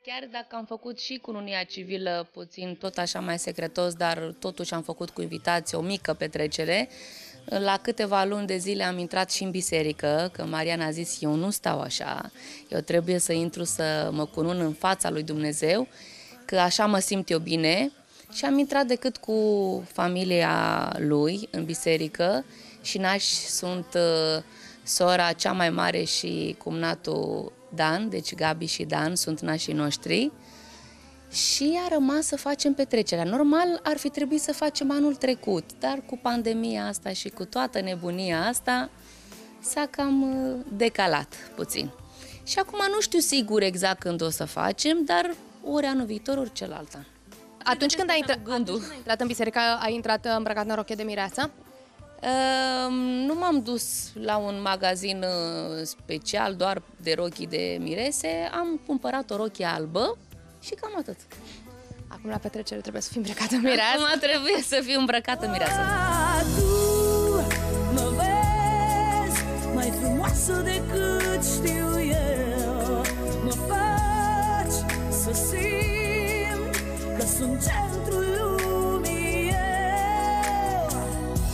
Chiar dacă am făcut și cununia civilă puțin tot așa mai secretos, dar totuși am făcut cu invitație o mică petrecere, la câteva luni de zile am intrat și în biserică, că Mariana a zis, eu nu stau așa, eu trebuie să intru să mă cunun în fața lui Dumnezeu, că așa mă simt eu bine, și am intrat decât cu familia lui în biserică și nași sunt sora cea mai mare și cumnatul Dan, deci Gabi și Dan sunt nașii noștri, și a rămas să facem petrecerea. Normal ar fi trebuit să facem anul trecut, dar cu pandemia asta și cu toată nebunia asta s-a cam decalat puțin. Și acum nu știu sigur exact când o să facem, dar ori anul viitor, ori celălalt an. Atunci când ai intrat în biserică, ai intrat îmbrăcat în rochie de mireasă? Nu m-am dus la un magazin special doar de rochii de mirese, am cumpărat o rochie albă și cam atât. Acum la petrecere trebuie să fii îmbrăcată în mireasă. Acum trebuie să fiu îmbrăcată în mireasă. Tu mă vezi mai frumoasă decât știu eu, mă faci să simt că sunt centrul lumii eu.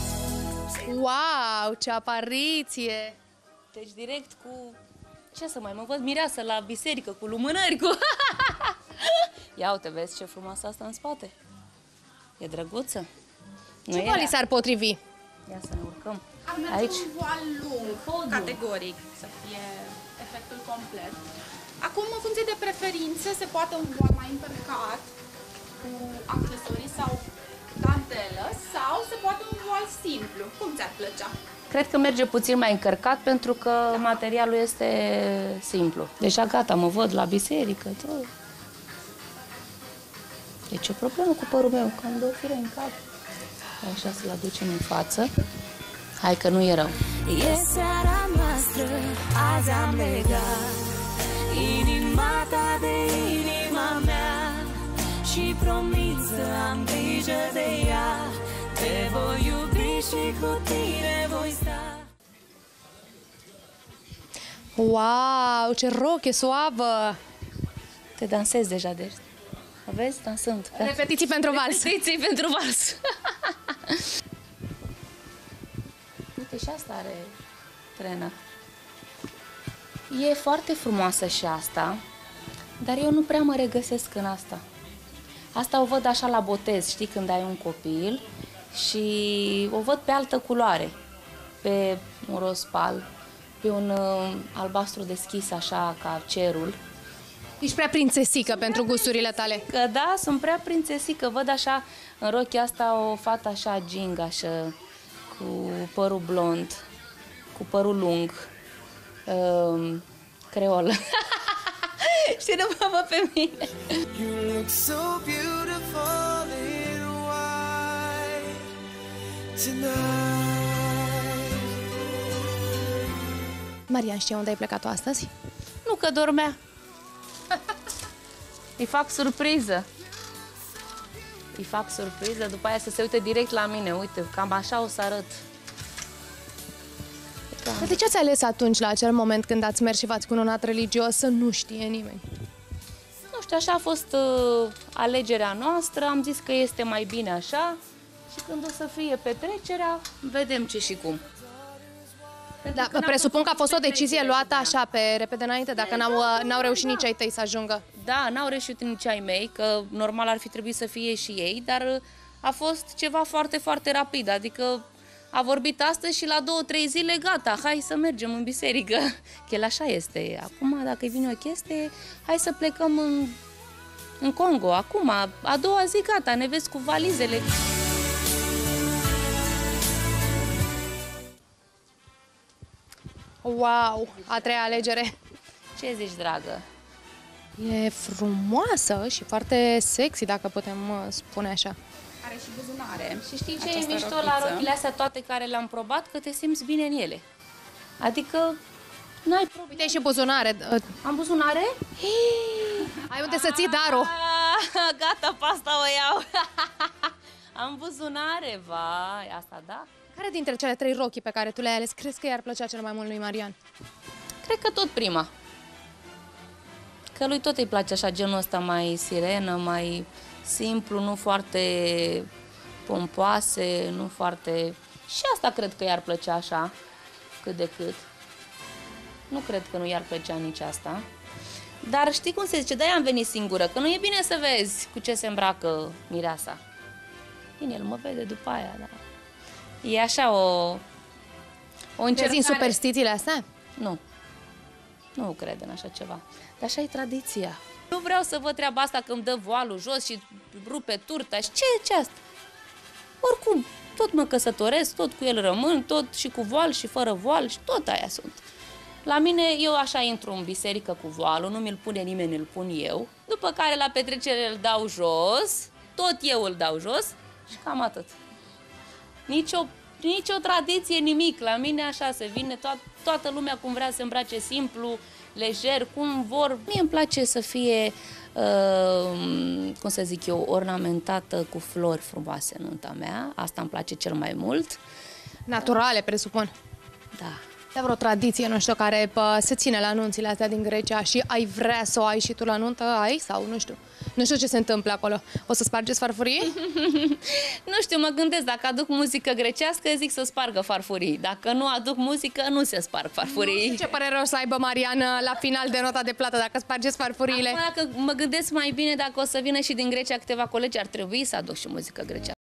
Wow, ce apariție! Deci direct cu... Ce să mai mă văd mireasă la biserică, cu lumânări, cu... Ia uite, vezi ce frumoasă asta în spate? E drăguță? Ce voali s-ar potrivi? Ia să ne urcăm. Ar merge Aici. un voal lung, categoric, să fie efectul complet. Acum, în funcție de preferințe, se poate un voal mai încărcat, cu accesorii sau dantelă, sau se poate un voal simplu. Cum ți-ar plăcea? Cred că merge puțin mai încărcat pentru că materialul este simplu. Deja gata, mă văd la biserică, tot. Deci o problemă cu părul meu, că am două fire în cap. Așa să-l aducem în față. Hai că nu e rău. E seara noastră, azi am legat inima ta de inima mea și promit să am grijă de ea. Te voi iubi și cu tine voi sta. Wow, ce rochie suavă! Te dansezi deja, deci. Vezi, dansând. Repetiții pentru vals. Repetiții pentru vals. Uite, și asta are trenă. E foarte frumoasă și asta, dar eu nu prea mă regăsesc în asta. Asta o văd așa la botez, știi, când ai un copil și o văd pe altă culoare, pe un roz pal, pe un albastru deschis așa ca cerul. Ești prea prințesică pentru gusturile tale. Că da, sunt prea prințesică, văd așa în rochia asta o fată așa ging, așa, cu părul blond, cu părul lung, creol. Și nu mă văd pe mine. You look so beautiful in white tonight. Marian, știi unde ai plecat-o astăzi? Nu, că dormea. Îi fac surpriză. Îi fac surpriză, după aia să se uite direct la mine. Uite, cam așa o să arăt. Dar de ce ați ales atunci, la acel moment când ați mers și v-ați cununat religios, să nu știe nimeni? Nu știu, așa a fost alegerea noastră. Am zis că este mai bine așa. Și când o să fie petrecerea, vedem ce și cum. Da, presupun că a fost o decizie luată așa pe repede înainte, dacă n-au reușit nici ai tăi să ajungă. Da, n-au reușit nici ai mei, că normal ar fi trebuit să fie și ei, dar a fost ceva foarte, foarte rapid, adică a vorbit astăzi și la 2-3 zile, gata, hai să mergem în biserică. Că el așa este. Acum, dacă îi vine o chestie, hai să plecăm în Congo. Acum, a doua zi, gata, ne vezi cu valizele. Wow, a treia alegere. Ce zici, dragă? E frumoasă și foarte sexy, dacă putem spune așa. Are și buzunare. Și știi ce Această e mișto rochiță. la rochile astea toate care le-am probat? Că te simți bine în ele. Adică n-ai probleme. Uite, și buzunare. Am buzunare? Ai unde să ții darul. Gata, pasta o iau. Am buzunare, vai, asta da? Care dintre cele trei rochii pe care tu le-ai ales crezi că i-ar plăcea cel mai mult lui Marian? Cred că tot prima. Că lui tot îi place așa genul ăsta mai sirenă, mai simplu, nu foarte pompoase, nu foarte... Și asta cred că i-ar plăcea așa, cât de cât. Nu cred că nu i-ar plăcea nici asta. Dar știi cum se zice, de-aia am venit singură, că nu e bine să vezi cu ce se îmbracă mireasa. Bine, el mă vede după aia, dar... E așa o încercare... Crezi în superstițiile astea? Nu. Nu cred în așa ceva. Dar așa e tradiția. Nu vreau să văd treaba asta că îmi dă voalul jos și rupe turta. Și ce asta? Oricum, tot mă căsătoresc, tot cu el rămân, tot și cu voal și fără voal și tot aia sunt. La mine, eu așa intru în biserică cu voalul, nu mi-l pune nimeni, îl pun eu. După care la petrecere îl dau jos, tot eu îl dau jos și cam atât. Nici o tradiție, nimic. La mine așa se vine, toată lumea cum vrea să se îmbrace simplu, lejer, cum vor. Mie îmi place să fie, cum să zic eu, ornamentată cu flori frumoase nunta mea. Asta îmi place cel mai mult. Naturale, presupun. Da. E vreo tradiție, nu știu, care se ține la nunțile astea din Grecia și ai vrea să o ai și tu la nuntă? Ai sau nu știu? Nu știu ce se întâmplă acolo. O să spargeți farfurii? Nu știu, mă gândesc, dacă aduc muzică grecească, zic să spargă farfurii. Dacă nu aduc muzică, nu se sparg farfurii. Ce părere o să aibă Marian la final de nota de plată dacă spargeți farfuriile? Acum, dacă mă gândesc mai bine, dacă o să vină și din Grecia câteva colegi, ar trebui să aduc și muzică grecească.